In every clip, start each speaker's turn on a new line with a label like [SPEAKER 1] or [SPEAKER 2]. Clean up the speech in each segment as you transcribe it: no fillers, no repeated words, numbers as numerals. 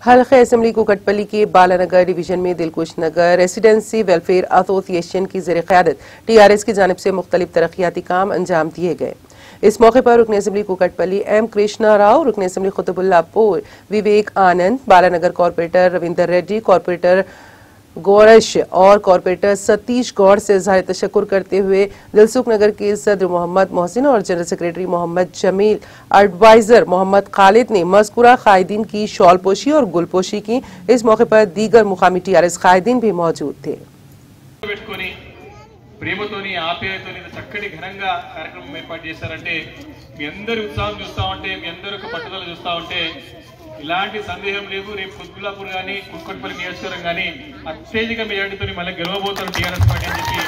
[SPEAKER 1] हल्के असेंबली कुकटपल्ली के बालानगर डिवीजन में Dilkush Nagar residency welfare association की ज़ेर क़यादत TRS की जानिब से मुख्तलिफ तरक्याती काम अंजाम दिए गए। इस मौके पर रुकन असेंबली कुकटपल्ली M कृष्णा राव, रुकन assembly Quthbullapur Vivek Anand, Balanagar corporator Ravinder Reddy, corporator Gaurash और कॉर्पोरेटर सतीश गौड़ से इज़हार तशक्कुर करते हुए दिलसुख नगर के सदर मोहम्मद मोहसिन और general secretary Mohammed Jameel, adviser Mohammed Khalid ने मज़कूरा कायदीन की शॉल पोशी और गुलपोशी की। इस मौके पर दीगर मुकामी TRS कायदीन भी मौजूद थे।
[SPEAKER 2] ప్రేమతోని ఆప్యాయతోని చక్కటి ఘనంగా కార్యక్రమం ఏర్పాటు చేశారంటే మీ అందరి ఉత్సాహం చూస్తా ఉంటే మీ అందరి యొక్క పట్టుదల చూస్తా ఉంటే ఇలాంటి సందేహం లేదు, రేపు కుత్బుల్లాపూర్ కానీ కుక్కట్పల్లి నియోజకవర్గం కానీ అత్యధిక మెజార్టీతో మళ్ళీ గెలవబోతున్న TRS పార్టీ అని చెప్పి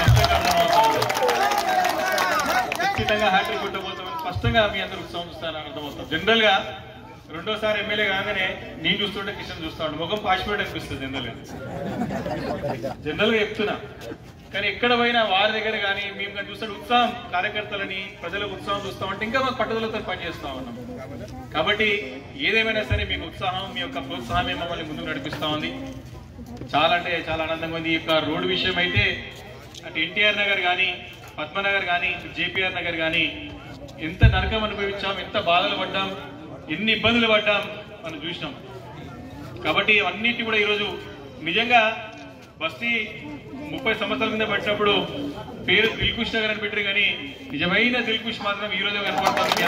[SPEAKER 2] ఖచ్చితంగా హ్యాట్రిక్ కొట్టబోతామని స్పష్టంగా మీ అందరూ ఉత్సాహం చూస్తారని అర్థమవుతాం. జనరల్ గా రెండోసారి ఎమ్మెల్యే కాగానే నేను చూస్తుంటే కిషన్ చూస్తా ఉంటాను, ముఖం పాసిపోయి అనిపిస్తుంది జనరల్ గా చెప్తున్నా. కానీ ఎక్కడ పోయినా వారి దగ్గర కానీ మేము కానీ చూస్తే ఉత్సాహం, కార్యకర్తలని ప్రజలకు ఉత్సాహం చూస్తామంటే ఇంకా మాకు పట్టుదలతో పనిచేస్తా ఉన్నాం. కాబట్టి ఏదేమైనా సరే మీకు ఉత్సాహం, మీ యొక్క ప్రోత్సాహమే మమ్మల్ని ముందుకు నడిపిస్తా ఉంది. చాలా అంటే చాలా ఆనందంగా ఉంది. ఈ యొక్క రోడ్డు విషయం అయితే అటు NTR నగర్ కానీ, పద్మనగర్ కానీ, JPR నగర్ కానీ ఎంత నరకం అనుభవించాం, ఎంత బాధలు పడ్డాం, ఎన్ని ఇబ్బందులు పడ్డాం మనం చూసినాం. కాబట్టి అన్నిటి కూడా ఈరోజు నిజంగా బస్తీ 30 సంవత్సరాల కింద పట్టినప్పుడు పేరు దిల్కుష్ నగర్ అని పెట్టారు, కానీ నిజమైన దిల్కుష్ మాత్రం ఈ రోజు కనపడుతుంది.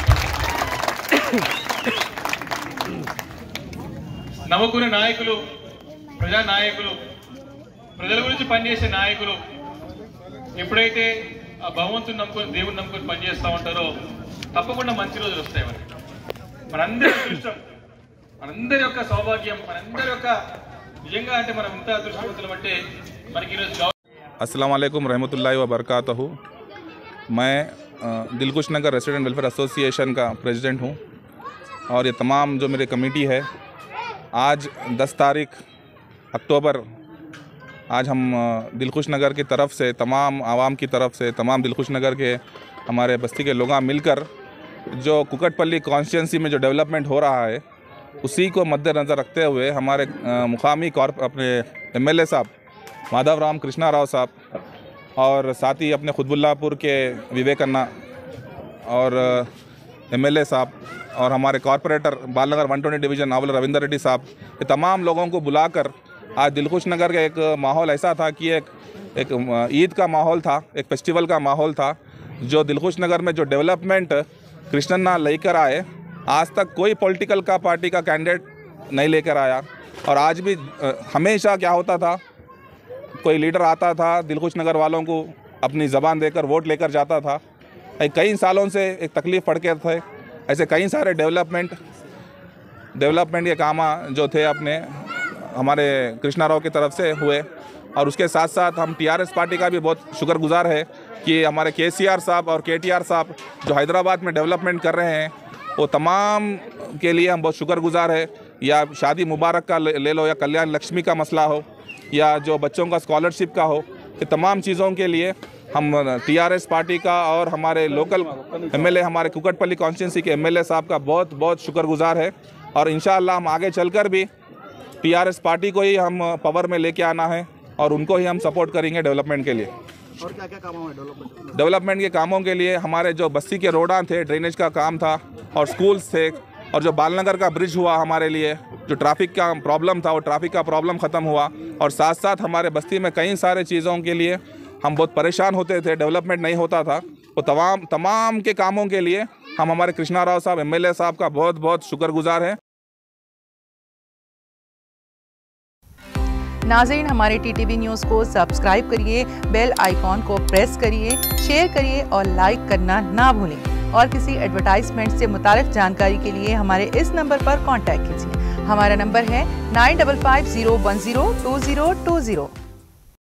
[SPEAKER 2] నమ్మకున్న నాయకులు, ప్రజా నాయకులు, ప్రజల గురించి పనిచేసే నాయకులు ఎప్పుడైతే ఆ భగవంతుని నమ్ముకొని, దేవుని నమ్ముకొని పనిచేస్తూ ఉంటారో తప్పకుండా మంచి రోజులు వస్తాయి. మనందరి అదృష్టం, మనందరి యొక్క సౌభాగ్యం, మనందరి యొక్క నిజంగా అంటే మనం ఇంత అదృష్టవంతులం అంటే మనకి ఈరోజు.
[SPEAKER 3] अस्सलाम वालेकुम रहमतुल्लाहि व बरकातहू। मैं Dilkush Nagar resident welfare association का प्रेसिडेंट हूँ और ये तमाम जो मेरी कमेटी है, आज 10 तारीख अक्टूबर आज हम दिलकुश नगर की तरफ से, तमाम आवाम की तरफ से, तमाम दिलकुश नगर के हमारे बस्ती के लोग मिलकर जो कुकटपल्ली कॉन्स्टिट्यूंसी में जो डेवलपमेंट हो रहा है उसी को मद्देनज़र रखते हुए हमारे मुकामी अपने MLA साहब माधव राम कृष्णा राव साहब और साथ ही अपने कुतुबुल्लाहपुर के विवेक अन्ना और MLA साहब और हमारे कॉर्पोरेटर बालनगर 120 डिवीज़न अव्वल रविंदर रेड्डी साहब, ये तमाम लोगों को बुलाकर आज दिलकुश नगर का एक माहौल ऐसा था कि एक ईद का माहौल था, एक फेस्टिवल का माहौल था। जो दिलकुश नगर में जो डेवलपमेंट कृष्णन्ना लेकर आए, आज तक कोई पॉलिटिकल का पार्टी का कैंडिडेट नहीं लेकर आया। और आज भी हमेशा क्या होता था, कोई लीडर आता था, दिलकुश नगर वालों को अपनी ज़बान देकर वोट लेकर जाता था। कई सालों से एक तकलीफ़ पड़ के थे, ऐसे कई सारे डेवलपमेंट के काम जो थे अपने हमारे कृष्णा राव की तरफ से हुए। और उसके साथ साथ हम TRS पार्टी का भी बहुत शुक्रगुजार है कि हमारे KCR साहब और KTR साहब जो हैदराबाद में डेवलपमेंट कर रहे हैं, वो तमाम के लिए हम बहुत शुक्रगुजार है। या शादी मुबारक का ले लो, या कल्याण लक्ष्मी का मसला हो, या जो बच्चों का स्कॉलरशिप का हो, ये तमाम चीज़ों के लिए हम TRS पार्टी का और हमारे लोकल MLA, हमारे कुकटपल्ली कॉन्स्टिट्यूंसी के MLA साहब का बहुत बहुत शुक्रगुजार है। और इंशाअल्लाह हम आगे चलकर भी TRS पार्टी को ही हम पावर में लेके आना है और उनको ही हम सपोर्ट करेंगे डेवलपमेंट के लिए।
[SPEAKER 4] और क्या क्या काम है
[SPEAKER 3] डेवलपमेंट के कामों के लिए हमारे जो बस्ती के रोडां थे, ड्रेनेज का काम था और स्कूल्स थे, और जो बालनगर का ब्रिज हुआ हमारे लिए, जो ट्रैफिक का प्रॉब्लम था वो ट्रैफिक का प्रॉब्लम ख़त्म हुआ। और साथ साथ हमारे बस्ती में कई सारे चीज़ों के लिए हम बहुत परेशान होते थे, डेवलपमेंट नहीं होता था, वो तमाम के कामों के लिए हम हमारे कृष्णा राव साहब MLA साहब का बहुत बहुत शुक्रगुजार हैं।
[SPEAKER 1] नाज़रीन, हमारे TTV न्यूज़ को सब्सक्राइब करिए, बेल आइकॉन को प्रेस करिए, शेयर करिए और लाइक करना ना भूलें। और किसी एडवर्टाइजमेंट से मुताल्लिक़ जानकारी के लिए हमारे इस नंबर पर कांटेक्ट कीजिए। हमारा नंबर है 9550102020।